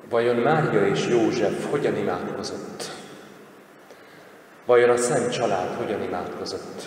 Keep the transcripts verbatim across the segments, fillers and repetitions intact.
Vajon Mária és József hogyan imádkozott? Vajon a Szent Család hogyan imádkozott?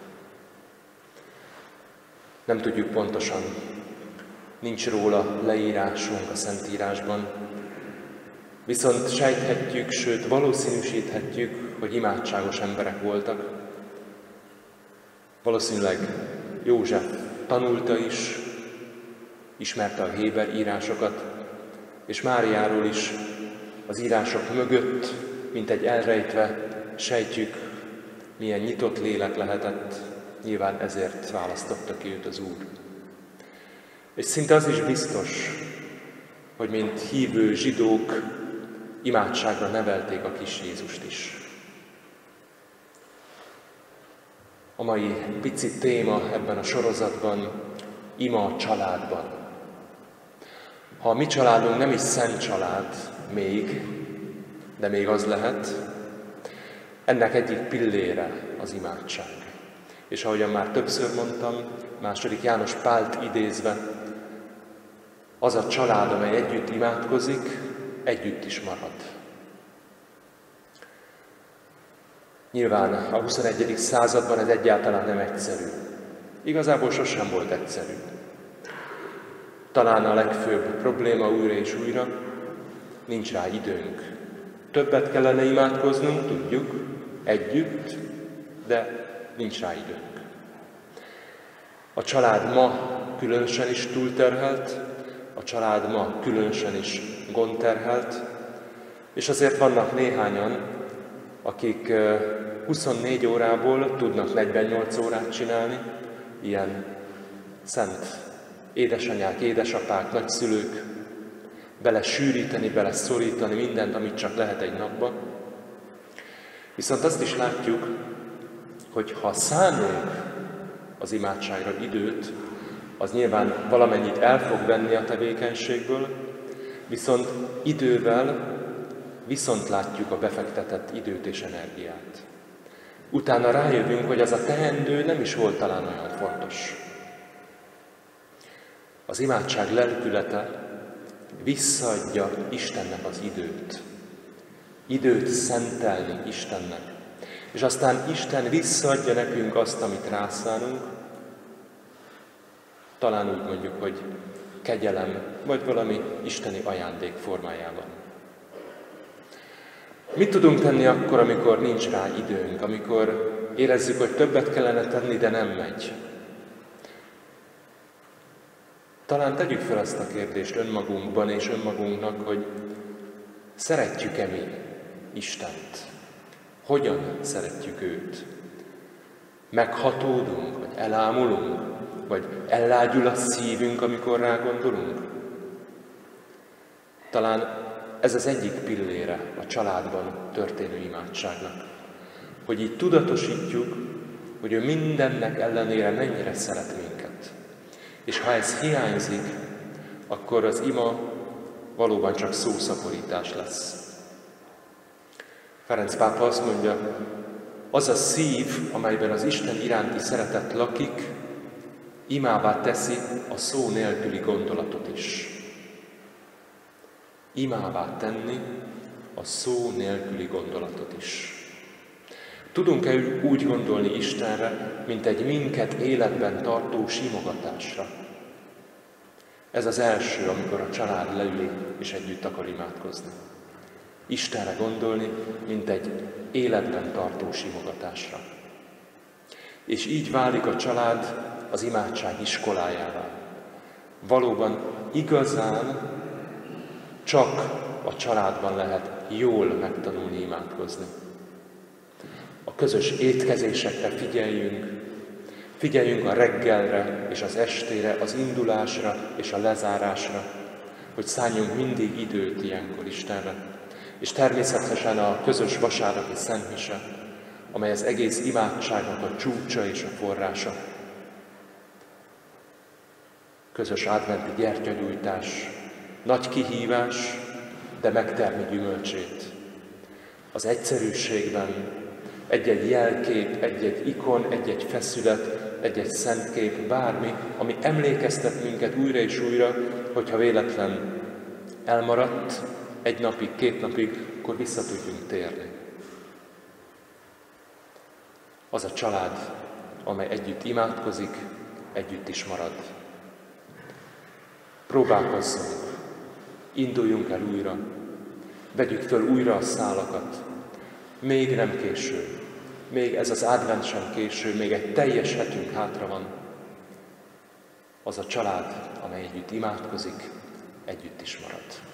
Nem tudjuk pontosan, nincs róla leírásunk a Szentírásban, viszont sejthetjük, sőt valószínűsíthetjük, hogy imádságos emberek voltak. Valószínűleg József tanulta is, ismerte a héber írásokat, és Máriáról is az írások mögött, mint egy elrejtve, sejtjük, milyen nyitott lélek lehetett, nyilván ezért választotta ki őt az Úr. És szinte az is biztos, hogy mint hívő zsidók imádságra nevelték a kis Jézust is. A mai pici téma ebben a sorozatban ima a családban. Ha a mi családunk nem is szent család még, de még az lehet, ennek egyik pillére az imádság. És ahogyan már többször mondtam, második János Pált idézve, az a család, amely együtt imádkozik, együtt is marad. Nyilván a huszonegyedik században ez egyáltalán nem egyszerű. Igazából sosem volt egyszerű. Talán a legfőbb probléma újra és újra, nincs rá időnk. Többet kellene imádkoznunk, tudjuk, együtt, de nincs rá időnk. A család ma különösen is túlterhelt, a család ma különösen is gondterhelt, és azért vannak néhányan, akik huszonnégy órából tudnak negyvennyolc órát csinálni, ilyen szent édesanyák, édesapák, nagyszülők, bele sűríteni, bele szorítani mindent, amit csak lehet egy napba. Viszont azt is látjuk, hogy ha szánunk az imádságra időt, az nyilván valamennyit el fog venni a tevékenységből, viszont idővel viszont látjuk a befektetett időt és energiát. Utána rájövünk, hogy az a teendő nem is volt talán olyan fontos. Az imádság lelkülete visszaadja Istennek az időt. Időt szentelni Istennek. És aztán Isten visszaadja nekünk azt, amit rászánunk, talán úgy mondjuk, hogy kegyelem, vagy valami isteni ajándék formájában. Mit tudunk tenni akkor, amikor nincs rá időnk, amikor érezzük, hogy többet kellene tenni, de nem megy? Talán tegyük fel azt a kérdést önmagunkban és önmagunknak, hogy szeretjük-e mi Istent? Hogyan szeretjük őt? Meghatódunk, vagy elámulunk, vagy ellágyul a szívünk, amikor rá gondolunk? Talán ez az egyik pillére a családban történő imádságnak. Hogy így tudatosítjuk, hogy ő mindennek ellenére mennyire szeret minket. És ha ez hiányzik, akkor az ima valóban csak szószaporítás lesz. Ferenc pápa azt mondja, az a szív, amelyben az Isten iránti szeretet lakik, imává teszi a szó nélküli gondolatot is. Imává tenni a szó nélküli gondolatot is. Tudunk-e úgy gondolni Istenre, mint egy minket életben tartó simogatásra? Ez az első, amikor a család leül és együtt akar imádkozni. Istenre gondolni, mint egy életben tartó simogatásra. És így válik a család az imádság iskolájává. Valóban igazán csak a családban lehet jól megtanulni imádkozni. A közös étkezésekre figyeljünk, figyeljünk a reggelre és az estére, az indulásra és a lezárásra, hogy szálljunk mindig időt ilyenkor Istenre. És természetesen a közös vasárnapi szentmise, amely az egész imádságnak a csúcsa és a forrása. Közös adventi gyertyagyújtás, nagy kihívás, de megtermi gyümölcsét. Az egyszerűségben egy-egy jelkép, egy-egy ikon, egy-egy feszület, egy-egy szentkép, bármi, ami emlékeztet minket újra és újra, hogyha véletlen elmaradt, egy napig, két napig, akkor vissza tudjunk térni. Az a család, amely együtt imádkozik, együtt is marad. Próbálkozzunk, induljunk el újra, vegyük föl újra a szálakat. Még nem késő, még ez az advent sem késő, még egy teljes hetünk hátra van. Az a család, amely együtt imádkozik, együtt is marad.